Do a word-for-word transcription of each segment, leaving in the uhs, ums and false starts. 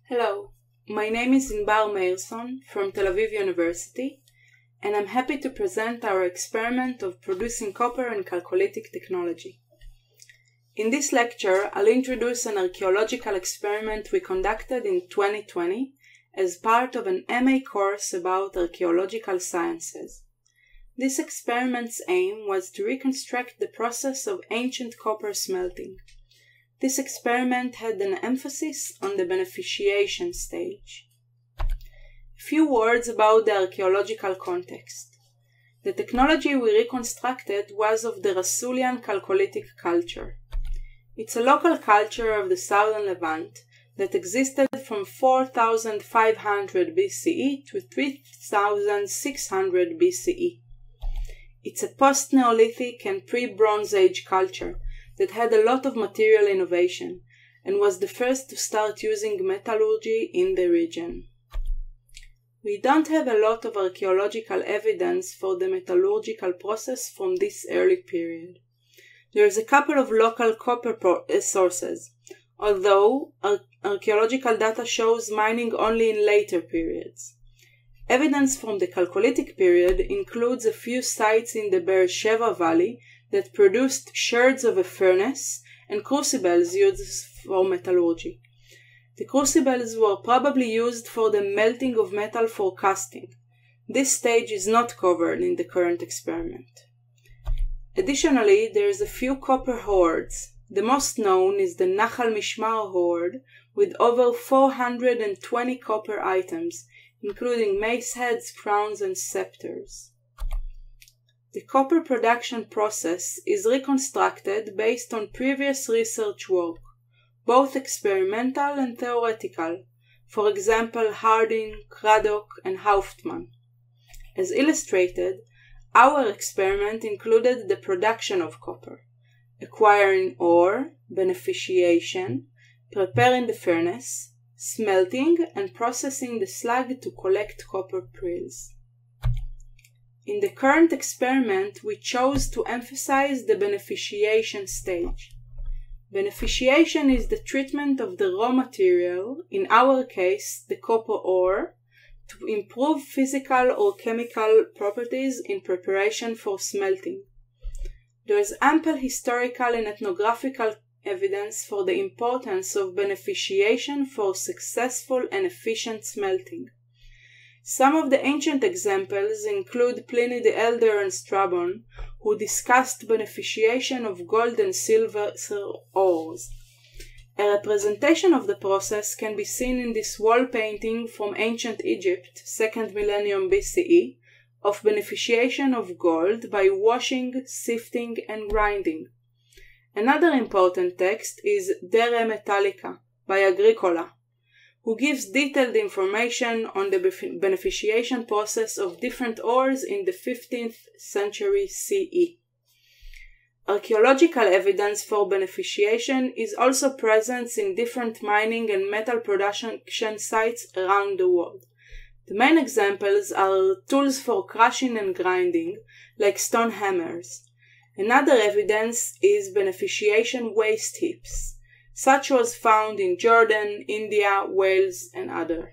Hello, my name is Inbar Meyerson from Tel Aviv University, and I'm happy to present our experiment of producing copper and Chalcolithic technology. In this lecture, I'll introduce an archaeological experiment we conducted in twenty twenty as part of an M A course about archaeological sciences. This experiment's aim was to reconstruct the process of ancient copper smelting. This experiment had an emphasis on the beneficiation stage. A few words about the archaeological context. The technology we reconstructed was of the Rasulian Chalcolithic culture. It's a local culture of the southern Levant that existed from four thousand five hundred B C E to three thousand six hundred B C E. It's a post-Neolithic and pre-Bronze Age culture that had a lot of material innovation and was the first to start using metallurgy in the region. We don't have a lot of archaeological evidence for the metallurgical process from this early period. There is a couple of local copper sources, although ar archaeological data shows mining only in later periods. Evidence from the Chalcolithic period includes a few sites in the Beersheba Valley that produced sherds of a furnace and crucibles used for metallurgy. The crucibles were probably used for the melting of metal for casting. This stage is not covered in the current experiment. Additionally, there is a few copper hoards. The most known is the Nachal Mishmar hoard with over four hundred twenty copper items, including mace heads, crowns, and scepters. The copper production process is reconstructed based on previous research work, both experimental and theoretical, for example Harding, Craddock, and Hauptmann. As illustrated, our experiment included the production of copper, acquiring ore, beneficiation, preparing the furnace, smelting, and processing the slag to collect copper prills. In the current experiment, we chose to emphasize the beneficiation stage. Beneficiation is the treatment of the raw material, in our case the copper ore, to improve physical or chemical properties in preparation for smelting. There is ample historical and ethnographical evidence for the importance of beneficiation for successful and efficient smelting. Some of the ancient examples include Pliny the Elder and Strabon, who discussed beneficiation of gold and silver ores. A representation of the process can be seen in this wall painting from ancient Egypt, second millennium B C E, of beneficiation of gold by washing, sifting, and grinding. Another important text is De Re Metallica by Agricola, who gives detailed information on the beneficiation process of different ores in the fifteenth century C E. Archaeological evidence for beneficiation is also present in different mining and metal production sites around the world. The main examples are tools for crushing and grinding, like stone hammers. Another evidence is beneficiation waste heaps. Such was found in Jordan, India, Wales, and others.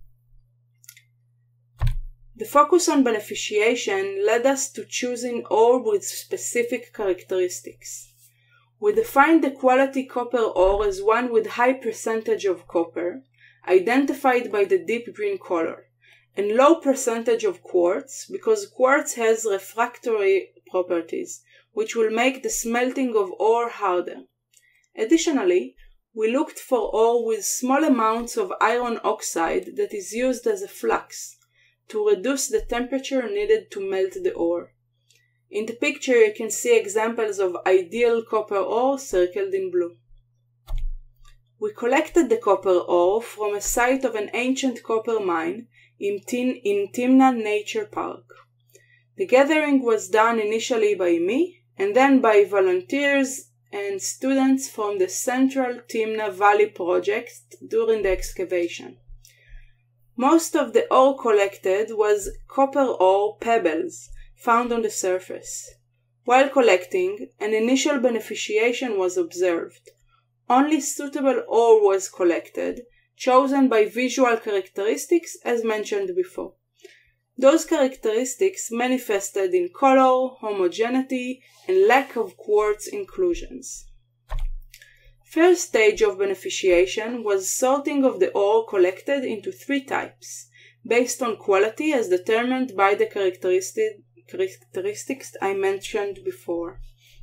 The focus on beneficiation led us to choosing ore with specific characteristics. We defined the quality copper ore as one with high percentage of copper, identified by the deep green color, and low percentage of quartz, because quartz has refractory properties, which will make the smelting of ore harder. Additionally, we looked for ore with small amounts of iron oxide that is used as a flux to reduce the temperature needed to melt the ore. In the picture you can see examples of ideal copper ore circled in blue. We collected the copper ore from a site of an ancient copper mine in, Tin in Timna Nature Park. The gathering was done initially by me and then by volunteers and students from the Central Timna Valley project during the excavation. Most of the ore collected was copper ore pebbles found on the surface. While collecting, an initial beneficiation was observed. Only suitable ore was collected, chosen by visual characteristics as mentioned before. Those characteristics manifested in color, homogeneity, and lack of quartz inclusions. First stage of beneficiation was sorting of the ore collected into three types, based on quality as determined by the characteristic, characteristics I mentioned before.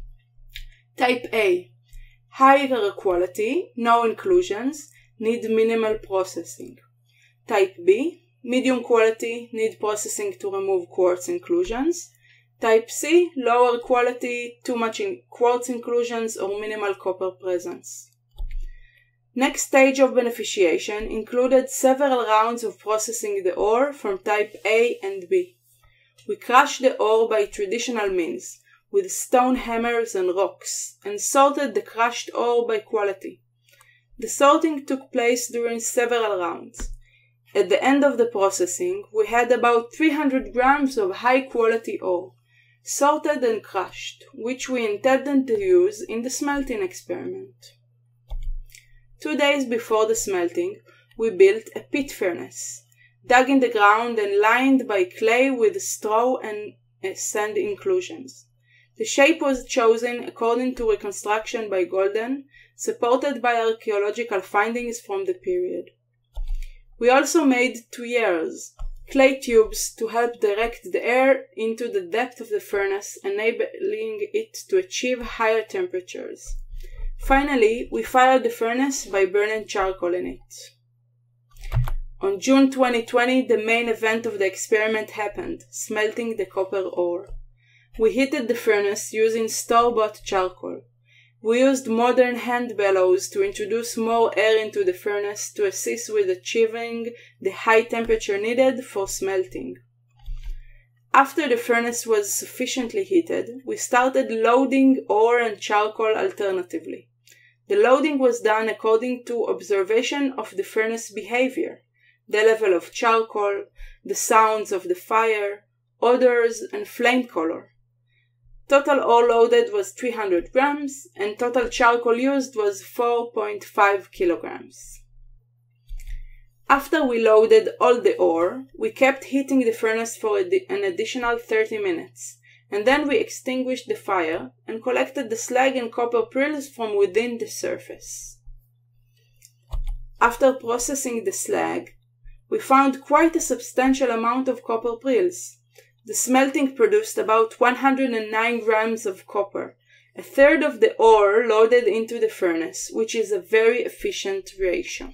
Type A. Higher quality, no inclusions, need minimal processing. Type B. Medium quality, need processing to remove quartz inclusions. Type C. Lower quality, too much in quartz inclusions or minimal copper presence. Next stage of beneficiation included several rounds of processing the ore from type A and B. We crushed the ore by traditional means, with stone hammers and rocks, and sorted the crushed ore by quality. The sorting took place during several rounds. At the end of the processing, we had about three hundred grams of high-quality ore, sorted and crushed, which we intended to use in the smelting experiment. Two days before the smelting, we built a pit furnace, dug in the ground and lined by clay with straw and sand inclusions. The shape was chosen according to reconstruction by Golden, supported by archaeological findings from the period. We also made Tuyères, clay tubes to help direct the air into the depth of the furnace, enabling it to achieve higher temperatures. Finally, we fired the furnace by burning charcoal in it. On June twenty twenty, the main event of the experiment happened, smelting the copper ore. We heated the furnace using store-bought charcoal. We used modern hand bellows to introduce more air into the furnace to assist with achieving the high temperature needed for smelting. After the furnace was sufficiently heated, we started loading ore and charcoal alternatively. The loading was done according to observation of the furnace behavior, the level of charcoal, the sounds of the fire, odors, and flame color. Total ore loaded was three hundred grams, and total charcoal used was four point five kilograms. After we loaded all the ore, we kept heating the furnace for an additional thirty minutes, and then we extinguished the fire and collected the slag and copper prills from within the surface. After processing the slag, we found quite a substantial amount of copper prills. The smelting produced about one hundred nine grams of copper, a third of the ore loaded into the furnace, which is a very efficient ratio.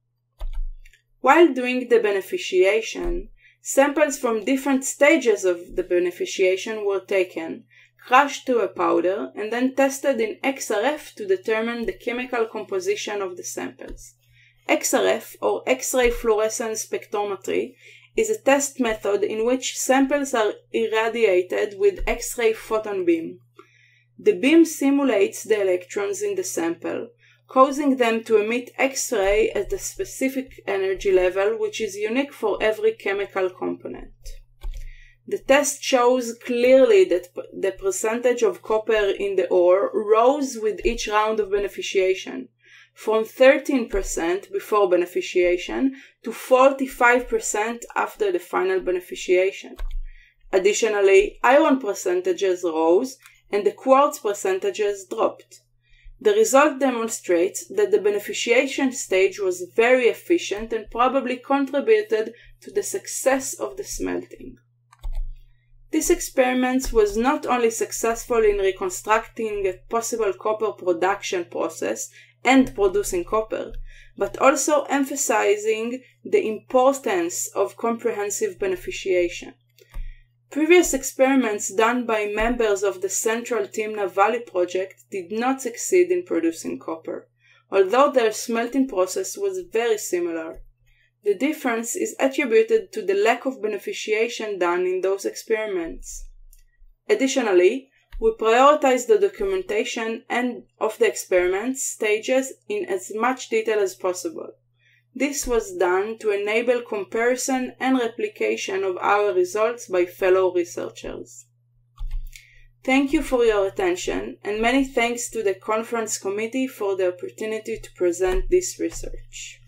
While doing the beneficiation, samples from different stages of the beneficiation were taken, crushed to a powder, and then tested in X R F to determine the chemical composition of the samples. X R F, or X-ray fluorescence spectrometry, is a test method in which samples are irradiated with X-ray photon beam. The beam simulates the electrons in the sample, causing them to emit X-ray at a specific energy level which is unique for every chemical component. The test shows clearly that the percentage of copper in the ore rose with each round of beneficiation, from thirteen percent before beneficiation to forty-five percent after the final beneficiation. Additionally, iron percentages rose and the quartz percentages dropped. The result demonstrates that the beneficiation stage was very efficient and probably contributed to the success of the smelting. This experiment was not only successful in reconstructing a possible copper production process and producing copper, but also emphasizing the importance of comprehensive beneficiation. Previous experiments done by members of the Central Timna Valley project did not succeed in producing copper, although their smelting process was very similar. The difference is attributed to the lack of beneficiation done in those experiments. Additionally, we prioritize the documentation and of the experiment stages in as much detail as possible. This was done to enable comparison and replication of our results by fellow researchers. Thank you for your attention, and many thanks to the conference committee for the opportunity to present this research.